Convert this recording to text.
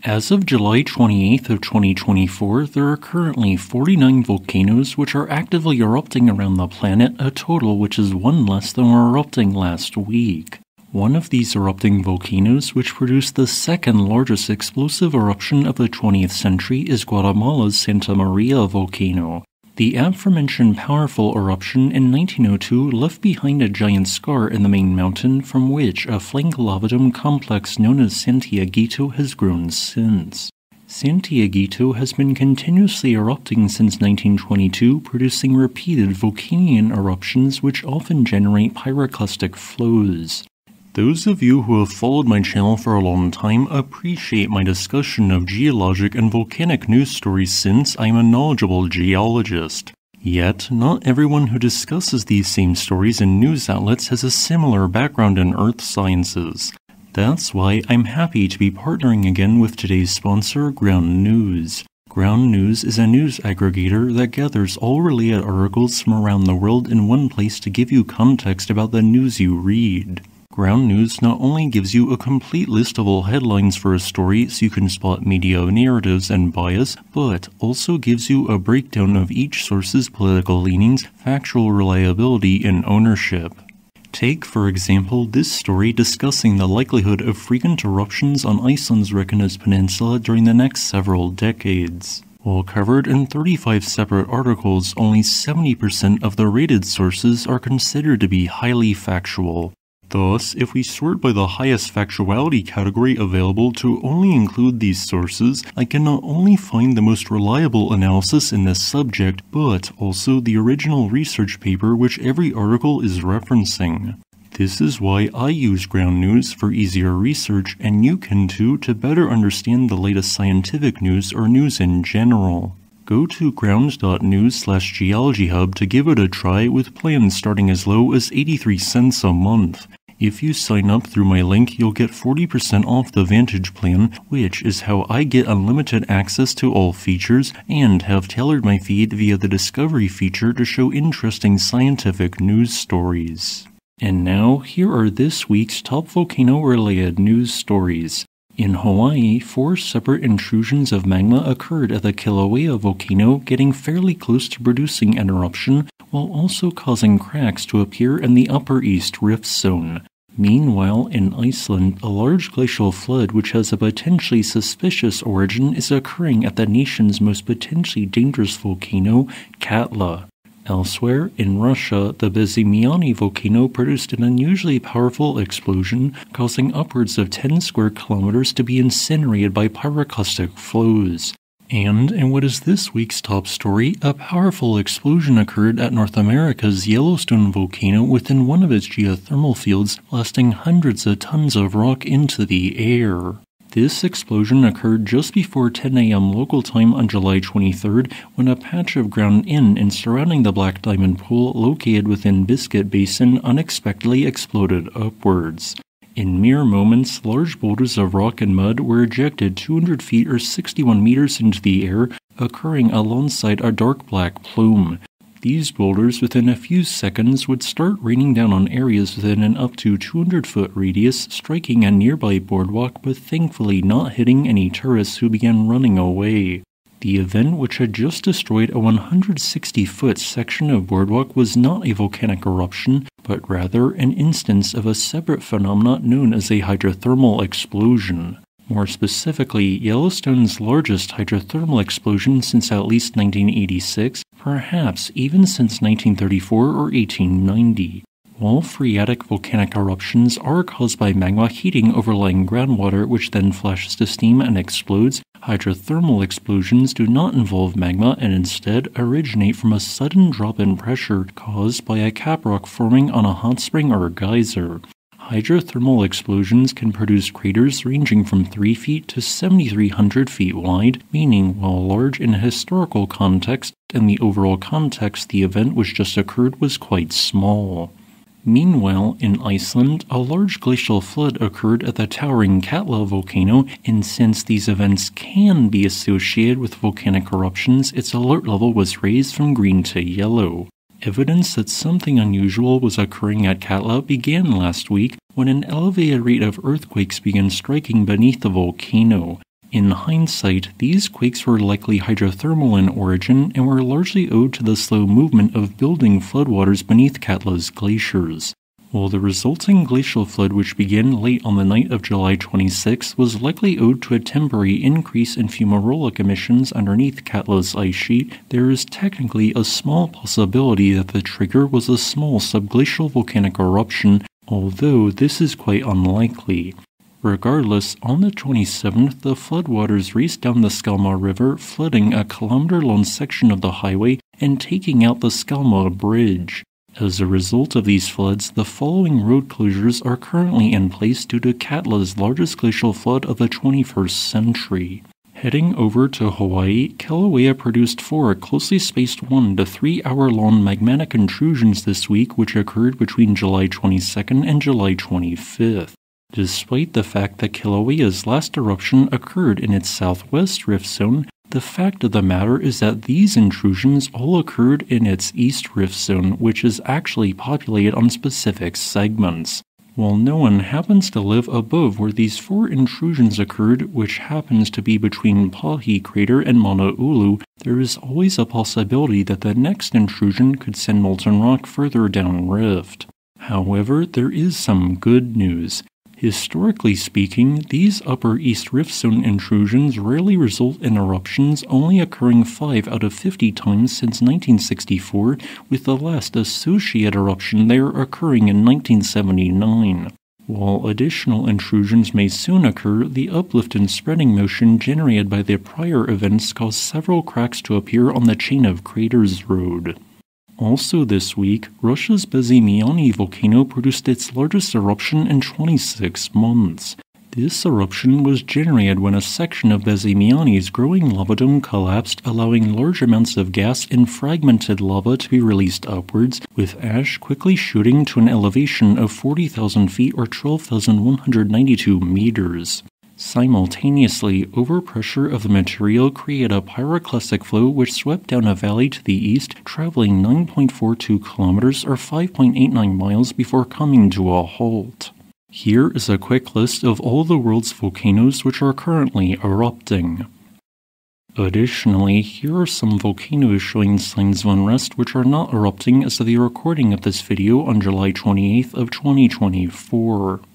As of July 28th of 2024, there are currently 49 volcanoes which are actively erupting around the planet, a total which is one less than were erupting last week. One of these erupting volcanoes, which produced the second largest explosive eruption of the 20th century, is Guatemala's Santa Maria volcano. The aforementioned powerful eruption in 1902 left behind a giant scar in the main mountain from which a flank lava dome complex known as Santiaguito has grown since. Santiaguito has been continuously erupting since 1922, producing repeated vulcanian eruptions which often generate pyroclastic flows. Those of you who have followed my channel for a long time appreciate my discussion of geologic and volcanic news stories since I am a knowledgeable geologist. Yet, not everyone who discusses these same stories in news outlets has a similar background in earth sciences. That's why I'm happy to be partnering again with today's sponsor, Ground News. Ground News is a news aggregator that gathers all related articles from around the world in one place to give you context about the news you read. Ground News not only gives you a complete list of all headlines for a story so you can spot media narratives and bias, but also gives you a breakdown of each source's political leanings, factual reliability, and ownership. Take, for example, this story discussing the likelihood of frequent eruptions on Iceland's Reykjanes Peninsula during the next several decades. While covered in 35 separate articles, only 70% of the rated sources are considered to be highly factual. Thus, if we sort by the highest factuality category available to only include these sources, I can not only find the most reliable analysis in this subject, but also the original research paper which every article is referencing. This is why I use Ground News for easier research, and you can too to better understand the latest scientific news or news in general. Go to ground.news/geologyhub to give it a try with plans starting as low as 83 cents a month. If you sign up through my link, you'll get 40% off the Vantage plan, which is how I get unlimited access to all features and have tailored my feed via the Discovery feature to show interesting scientific news stories. And now, here are this week's top volcano-related news stories. In Hawaii, 4 separate intrusions of magma occurred at the Kilauea volcano, getting fairly close to producing an eruption, while also causing cracks to appear in the Upper East Rift Zone. Meanwhile, in Iceland, a large glacial flood which has a potentially suspicious origin is occurring at the nation's most potentially dangerous volcano, Katla. Elsewhere, in Russia, the Bezymianny volcano produced an unusually powerful explosion, causing upwards of 10 square kilometers to be incinerated by pyroclastic flows. And in what is this week's top story, a powerful explosion occurred at North America's Yellowstone volcano within one of its geothermal fields, blasting hundreds of tons of rock into the air. This explosion occurred just before 10 a.m. local time on July 23rd when a patch of ground in and surrounding the Black Diamond Pool located within Biscuit Basin unexpectedly exploded upwards. In mere moments, large boulders of rock and mud were ejected 200 feet or 61 meters into the air, occurring alongside a dark black plume. These boulders within a few seconds would start raining down on areas within an up to 200-foot radius, striking a nearby boardwalk but thankfully not hitting any tourists who began running away. The event, which had just destroyed a 160-foot section of boardwalk, was not a volcanic eruption, but rather an instance of a separate phenomenon known as a hydrothermal explosion. More specifically, Yellowstone's largest hydrothermal explosion since at least 1986, perhaps even since 1934 or 1890. While phreatic volcanic eruptions are caused by magma heating overlying groundwater which then flashes to steam and explodes, hydrothermal explosions do not involve magma and instead originate from a sudden drop in pressure caused by a caprock forming on a hot spring or geyser. Hydrothermal explosions can produce craters ranging from 3 feet to 7,300 feet wide, meaning while large in a historical context, in the overall context the event which just occurred was quite small. Meanwhile, in Iceland, a large glacial flood occurred at the towering Katla volcano, and since these events can be associated with volcanic eruptions, its alert level was raised from green to yellow. Evidence that something unusual was occurring at Katla began last week when an elevated rate of earthquakes began striking beneath the volcano. In hindsight, these quakes were likely hydrothermal in origin and were largely owed to the slow movement of building floodwaters beneath Katla's glaciers. While the resulting glacial flood, which began late on the night of July 26, was likely owed to a temporary increase in fumarolic emissions underneath Katla's ice sheet, there is technically a small possibility that the trigger was a small subglacial volcanic eruption, although this is quite unlikely. Regardless, on the 27th, the floodwaters raced down the Skalma River, flooding a kilometer-long section of the highway and taking out the Skalma Bridge. As a result of these floods, the following road closures are currently in place due to Katla's largest glacial flood of the 21st century. Heading over to Hawaii, Kilauea produced 4 closely spaced 1 to 3 hour-long magmatic intrusions this week, which occurred between July 22nd and July 25th. Despite the fact that Kilauea's last eruption occurred in its southwest rift zone, the fact of the matter is that these intrusions all occurred in its east rift zone, which is actually populated on specific segments. While no one happens to live above where these 4 intrusions occurred, which happens to be between Pahi Crater and Mauna Ulu, there is always a possibility that the next intrusion could send molten rock further down rift. However, there is some good news. Historically speaking, these Upper East Rift Zone intrusions rarely result in eruptions, only occurring 5 out of 50 times since 1964, with the last associated eruption there occurring in 1979. While additional intrusions may soon occur, the uplift and spreading motion generated by the prior events caused several cracks to appear on the Chain of Craters road. Also this week, Russia's Bezymianny volcano produced its largest eruption in 26 months. This eruption was generated when a section of Bezymianny's growing lava dome collapsed, allowing large amounts of gas and fragmented lava to be released upwards, with ash quickly shooting to an elevation of 40,000 feet or 12,192 meters. Simultaneously, overpressure of the material created a pyroclastic flow which swept down a valley to the east, traveling 9.42 kilometers or 5.89 miles before coming to a halt. Here is a quick list of all the world's volcanoes which are currently erupting. Additionally, here are some volcanoes showing signs of unrest which are not erupting as of the recording of this video on July 28th of 2024.